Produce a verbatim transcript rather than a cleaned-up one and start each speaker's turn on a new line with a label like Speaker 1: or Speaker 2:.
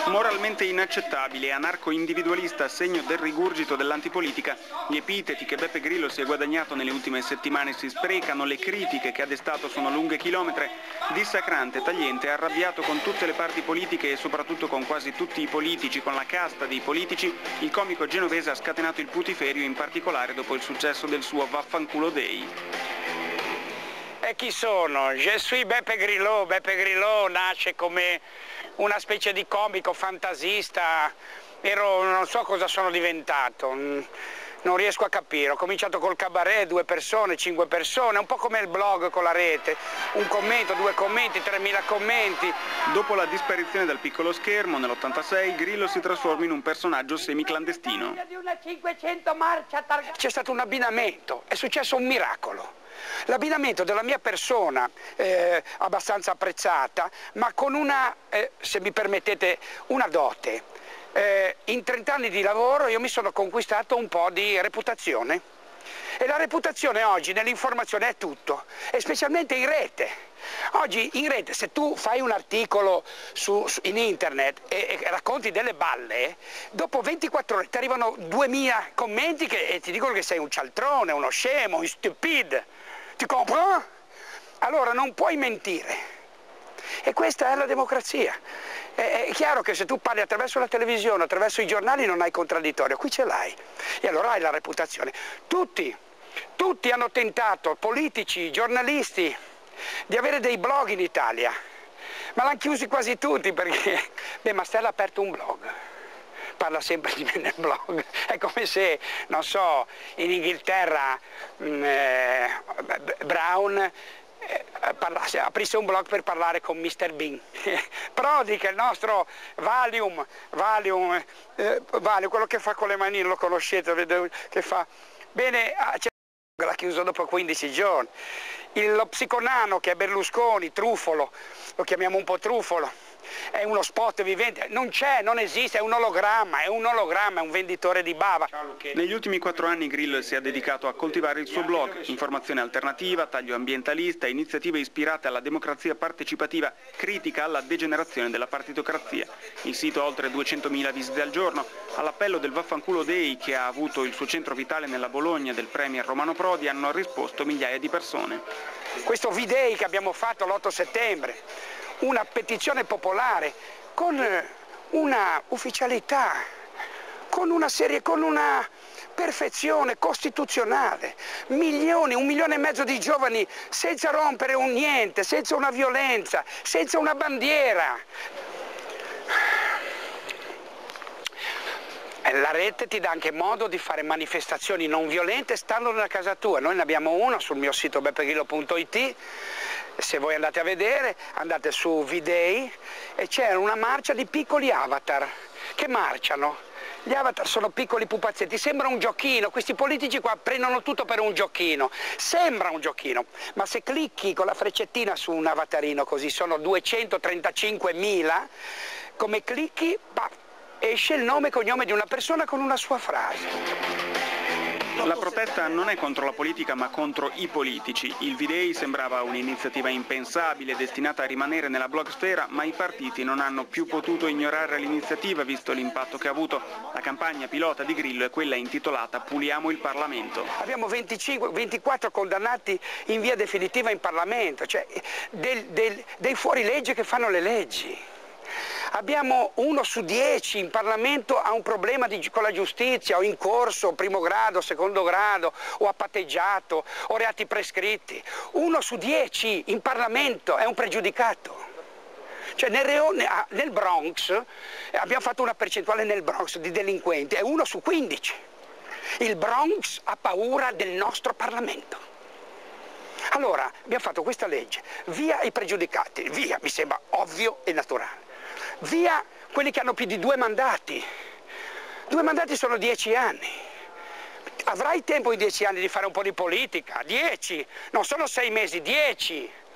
Speaker 1: Moralmente inaccettabile, anarco-individualista, segno del rigurgito dell'antipolitica. Gli epiteti che Beppe Grillo si è guadagnato nelle ultime settimane si sprecano, le critiche che ha destato sono lunghe chilometre. Dissacrante, tagliente, arrabbiato con tutte le parti politiche e soprattutto con quasi tutti i politici, con la casta dei politici, il comico genovese ha scatenato il putiferio, in particolare dopo il successo del suo Vaffanculo Day.
Speaker 2: E chi sono? Je suis Beppe Grillo. Beppe Grillo nasce come una specie di comico fantasista. Ero, non so cosa sono diventato, non riesco a capire. Ho cominciato col cabaret, due persone, cinque persone, un po' come il blog con la rete. Un commento, due commenti, tremila commenti.
Speaker 1: Dopo la disparizione dal piccolo schermo nell'ottantasei, Grillo si trasforma in un personaggio semiclandestino.
Speaker 2: C'è stato un abbinamento, è successo un miracolo. L'abbinamento della mia persona, eh, abbastanza apprezzata, ma con una, eh, se mi permettete, una dote. Eh, in trent'anni di lavoro io mi sono conquistato un po' di reputazione. E la reputazione oggi nell'informazione è tutto, e specialmente in rete. Oggi in rete, se tu fai un articolo su, su, in internet e, e racconti delle balle, dopo ventiquattro ore ti arrivano duemila commenti che, e ti dicono che sei un cialtrone, uno scemo, un stupid. Ti compro? Allora non puoi mentire. E questa è la democrazia. È, è chiaro che se tu parli attraverso la televisione, attraverso i giornali, non hai contraddittorio, qui ce l'hai. E allora hai la reputazione. Tutti, tutti hanno tentato, politici, giornalisti, di avere dei blog in Italia. Ma l'hanno chiusi quasi tutti perché, beh, Mastella ha aperto un blog. Parla sempre di me nel blog, è come se, non so, in Inghilterra mh, eh, Brown eh, parlasse, aprisse un blog per parlare con mister Bean. Prodi, che è il nostro Valium, Valium, eh, Valium, quello che fa con le manine, lo conoscete, vedo, che fa. Bene, l'ha chiuso dopo quindici giorni. Il, lo psiconano che è Berlusconi, Trufolo, lo chiamiamo un po' Trufolo. È uno spot vivente, non c'è, non esiste, è un ologramma, è un ologramma, è un venditore di bava.
Speaker 1: Negli ultimi quattro anni Grillo si è dedicato a coltivare il suo blog, informazione alternativa, taglio ambientalista, iniziative ispirate alla democrazia partecipativa, critica alla degenerazione della partitocrazia. Il sito ha oltre duecentomila visite al giorno. All'appello del Vaffanculo Day, che ha avuto il suo centro vitale nella Bologna del premier Romano Prodi, hanno risposto migliaia di persone.
Speaker 2: Questo V-Day che abbiamo fatto l'otto settembre, una petizione popolare con una ufficialità, con una serie, con una perfezione costituzionale, milioni, un milione e mezzo di giovani senza rompere un niente, senza una violenza, senza una bandiera. La rete ti dà anche modo di fare manifestazioni non violente stando nella casa tua. Noi ne abbiamo una sul mio sito beppe grillo punto it. Se voi andate a vedere, andate su V-Day e c'è una marcia di piccoli avatar che marciano. Gli avatar sono piccoli pupazzetti, sembra un giochino, questi politici qua prendono tutto per un giochino, sembra un giochino, ma se clicchi con la freccettina su un avatarino così, sono duecentotrentacinquemila, come clicchi, bah, esce il nome e cognome di una persona con una sua frase.
Speaker 1: La protesta non è contro la politica ma contro i politici. Il V-Day sembrava un'iniziativa impensabile destinata a rimanere nella blogosfera, ma i partiti non hanno più potuto ignorare l'iniziativa visto l'impatto che ha avuto. La campagna pilota di Grillo è quella intitolata Puliamo il Parlamento.
Speaker 2: Abbiamo venticinque, ventiquattro condannati in via definitiva in Parlamento, cioè del, del, dei fuorilegge che fanno le leggi. Abbiamo uno su dieci in Parlamento ha un problema di, con la giustizia, o in corso, primo grado, secondo grado, o ha patteggiato, o reati prescritti. Uno su dieci in Parlamento è un pregiudicato. Cioè nel, Reone, nel Bronx, abbiamo fatto una percentuale nel Bronx di delinquenti, è uno su quindici. Il Bronx ha paura del nostro Parlamento. Allora, abbiamo fatto questa legge, via i pregiudicati, via, mi sembra ovvio e naturale. Via quelli che hanno più di due mandati. Due mandati sono dieci anni. Avrai tempo in dieci anni di fare un po' di politica? Dieci, non sono sei mesi, dieci.